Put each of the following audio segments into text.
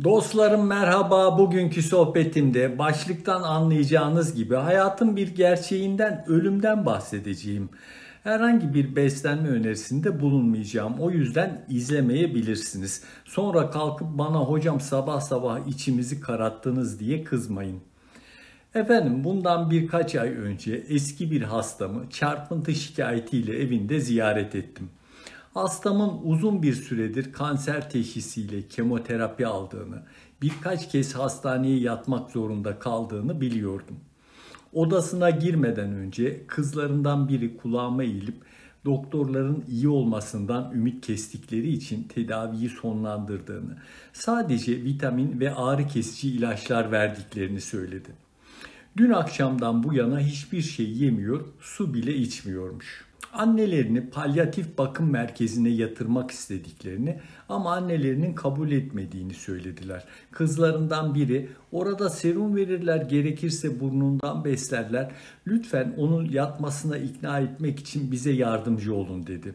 Dostlarım merhaba. Bugünkü sohbetimde başlıktan anlayacağınız gibi hayatın bir gerçeğinden, ölümden bahsedeceğim. Herhangi bir beslenme önerisinde bulunmayacağım. O yüzden izlemeyebilirsiniz. Sonra kalkıp bana hocam sabah sabah içimizi kararttınız diye kızmayın. Efendim bundan birkaç ay önce eski bir hastamı çarpıntı şikayetiyle evinde ziyaret ettim. Hastamın uzun bir süredir kanser teşhisiyle kemoterapi aldığını, birkaç kez hastaneye yatmak zorunda kaldığını biliyordum. Odasına girmeden önce kızlarından biri kulağıma eğilip doktorların iyi olmasından ümit kestikleri için tedaviyi sonlandırdığını, sadece vitamin ve ağrı kesici ilaçlar verdiklerini söyledi. Dün akşamdan bu yana hiçbir şey yemiyor, su bile içmiyormuş. Annelerini palyatif bakım merkezine yatırmak istediklerini ama annelerinin kabul etmediğini söylediler. Kızlarından biri orada serum verirler, gerekirse burnundan beslerler. Lütfen onun yatmasına ikna etmek için bize yardımcı olun dedi.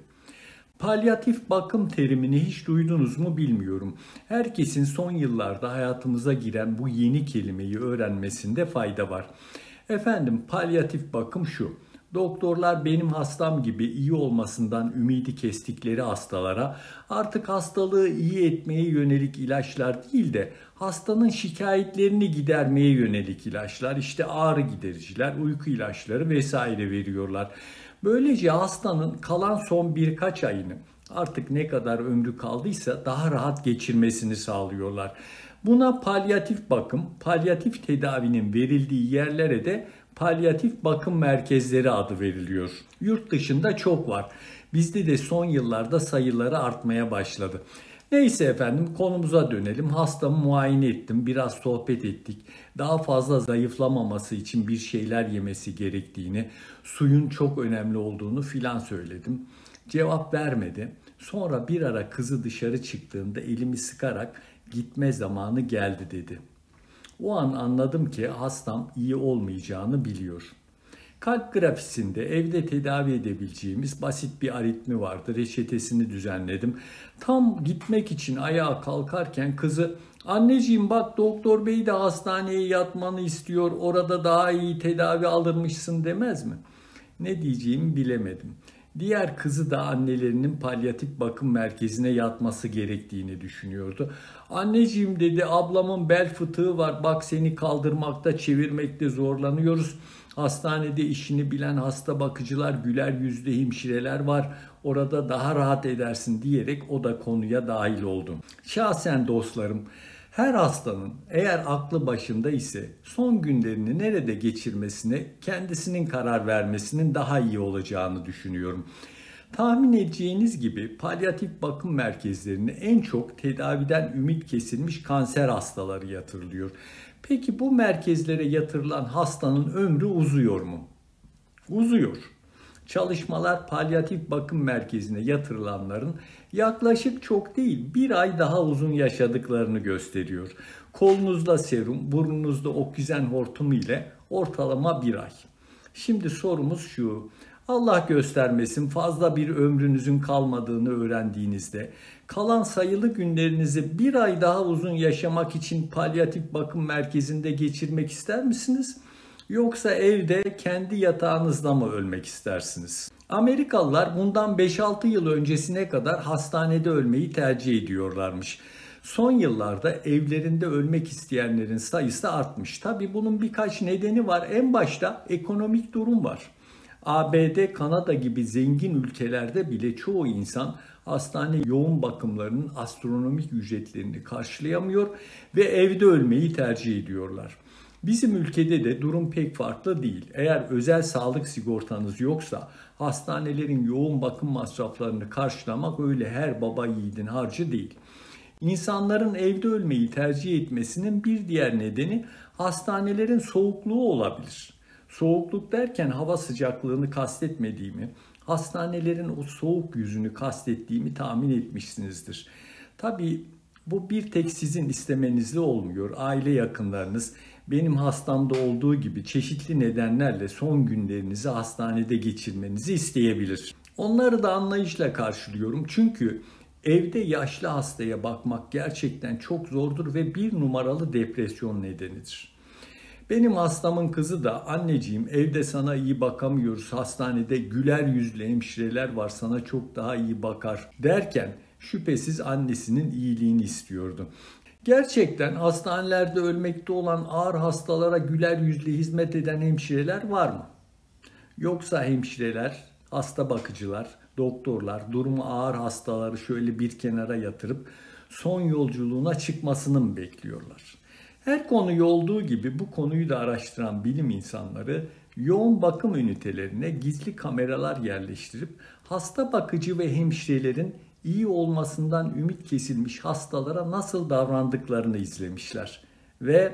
Palyatif bakım terimini hiç duydunuz mu bilmiyorum. Herkesin son yıllarda hayatımıza giren bu yeni kelimeyi öğrenmesinde fayda var. Efendim palyatif bakım şu. Doktorlar benim hastam gibi iyi olmasından ümidi kestikleri hastalara artık hastalığı iyi etmeye yönelik ilaçlar değil de hastanın şikayetlerini gidermeye yönelik ilaçlar, işte ağrı gidericiler, uyku ilaçları vesaire veriyorlar. Böylece hastanın kalan son birkaç ayını, artık ne kadar ömrü kaldıysa daha rahat geçirmesini sağlıyorlar. Buna palyatif bakım, palyatif tedavinin verildiği yerlere de palyatif bakım merkezleri adı veriliyor. Yurt dışında çok var. Bizde de son yıllarda sayıları artmaya başladı. Neyse efendim konumuza dönelim. Hastamı muayene ettim, biraz sohbet ettik. Daha fazla zayıflamaması için bir şeyler yemesi gerektiğini, suyun çok önemli olduğunu filan söyledim. Cevap vermedi. Sonra bir ara kızı dışarı çıktığında elimi sıkarak gitme zamanı geldi dedi. O an anladım ki hastam iyi olmayacağını biliyor. Kalp grafisinde evde tedavi edebileceğimiz basit bir aritmi vardı. Reçetesini düzenledim. Tam gitmek için ayağa kalkarken kızı "Anneciğim bak doktor bey de hastaneye yatmanı istiyor. Orada daha iyi tedavi alırmışsın" demez mi? Ne diyeceğimi bilemedim. Diğer kızı da annelerinin palyatif bakım merkezine yatması gerektiğini düşünüyordu. "Anneciğim" dedi, "ablamın bel fıtığı var. Bak seni kaldırmakta, çevirmekte zorlanıyoruz. Hastanede işini bilen hasta bakıcılar, güler yüzlü hemşireler var. Orada daha rahat edersin" diyerek o da konuya dahil oldu. Şahsen dostlarım, her hastanın eğer aklı başında ise son günlerini nerede geçirmesine kendisinin karar vermesinin daha iyi olacağını düşünüyorum. Tahmin edeceğiniz gibi palyatif bakım merkezlerine en çok tedaviden ümit kesilmiş kanser hastaları yatırılıyor. Peki bu merkezlere yatırılan hastanın ömrü uzuyor mu? Uzuyor. Çalışmalar palyatif bakım merkezine yatırılanların yaklaşık çok değil bir ay daha uzun yaşadıklarını gösteriyor. Kolunuzda serum, burnunuzda oksijen hortumu ile ortalama bir ay. Şimdi sorumuz şu: Allah göstermesin fazla bir ömrünüzün kalmadığını öğrendiğinizde kalan sayılı günlerinizi bir ay daha uzun yaşamak için palyatif bakım merkezinde geçirmek ister misiniz? Yoksa evde kendi yatağınızda mı ölmek istersiniz? Amerikalılar bundan 5-6 yıl öncesine kadar hastanede ölmeyi tercih ediyorlarmış. Son yıllarda evlerinde ölmek isteyenlerin sayısı artmış. Tabii bunun birkaç nedeni var. En başta ekonomik durum var. ABD, Kanada gibi zengin ülkelerde bile çoğu insan hastane yoğun bakımlarının astronomik ücretlerini karşılayamıyor ve evde ölmeyi tercih ediyorlar. Bizim ülkede de durum pek farklı değil. Eğer özel sağlık sigortanız yoksa hastanelerin yoğun bakım masraflarını karşılamak öyle her baba yiğidin harcı değil. İnsanların evde ölmeyi tercih etmesinin bir diğer nedeni hastanelerin soğukluğu olabilir. Soğukluk derken hava sıcaklığını kastetmediğimi, hastanelerin o soğuk yüzünü kastettiğimi tahmin etmişsinizdir. Tabii bu bir tek sizin istemenizle olmuyor. Aile yakınlarınız benim hastamda olduğu gibi çeşitli nedenlerle son günlerinizi hastanede geçirmenizi isteyebilir. Onları da anlayışla karşılıyorum. Çünkü Evde yaşlı hastaya bakmak gerçekten çok zordur ve bir numaralı depresyon nedenidir. Benim hastamın kızı da anneciğim evde sana iyi bakamıyoruz, hastanede güler yüzlü hemşireler var sana çok daha iyi bakar derken şüphesiz annesinin iyiliğini istiyordu. Gerçekten hastanelerde ölmekte olan ağır hastalara güler yüzlü hizmet eden hemşireler var mı? Yoksa hemşireler, hasta bakıcılar, doktorlar durumu ağır hastaları şöyle bir kenara yatırıp son yolculuğuna çıkmasını mı bekliyorlar? Her konuyu olduğu gibi bu konuyu da araştıran bilim insanları yoğun bakım ünitelerine gizli kameralar yerleştirip hasta bakıcı ve hemşirelerin iyi olmasından ümit kesilmiş hastalara nasıl davrandıklarını izlemişler. Ve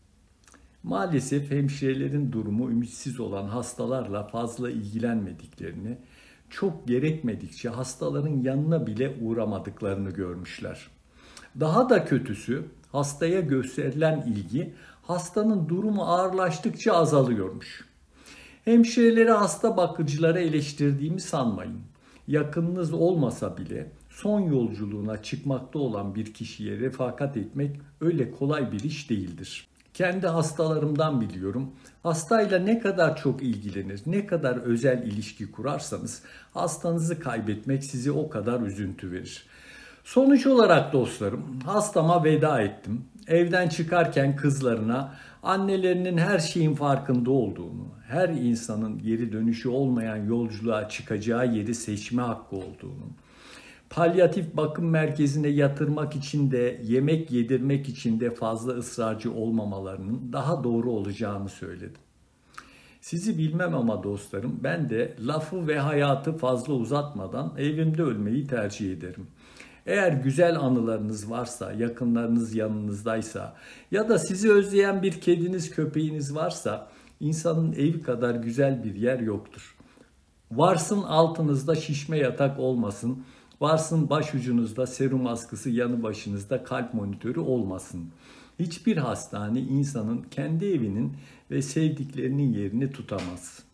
maalesef hemşirelerin durumu ümitsiz olan hastalarla fazla ilgilenmediklerini, çok gerekmedikçe hastaların yanına bile uğramadıklarını görmüşler. Daha da kötüsü hastaya gösterilen ilgi hastanın durumu ağırlaştıkça azalıyormuş. Hemşireleri hasta bakıcılara eleştirdiğimi sanmayın. Yakınınız olmasa bile son yolculuğuna çıkmakta olan bir kişiye refakat etmek öyle kolay bir iş değildir. Kendi hastalarımdan biliyorum. Hastayla ne kadar çok ilgilenir, ne kadar özel ilişki kurarsanız hastanızı kaybetmek size o kadar üzüntü verir. Sonuç olarak dostlarım, hastama veda ettim. Evden çıkarken kızlarına annelerinin her şeyin farkında olduğunu, her insanın geri dönüşü olmayan yolculuğa çıkacağı yeri seçme hakkı olduğunu, palyatif bakım merkezine yatırmak için de yemek yedirmek için de fazla ısrarcı olmamalarının daha doğru olacağını söyledim. Sizi bilmem ama dostlarım ben de lafı ve hayatı fazla uzatmadan evimde ölmeyi tercih ederim. Eğer güzel anılarınız varsa, yakınlarınız yanınızdaysa ya da sizi özleyen bir kediniz, köpeğiniz varsa insanın evi kadar güzel bir yer yoktur. Varsın altınızda şişme yatak olmasın, varsın başucunuzda serum askısı, yanı başınızda kalp monitörü olmasın. Hiçbir hastane insanın kendi evinin ve sevdiklerinin yerini tutamaz.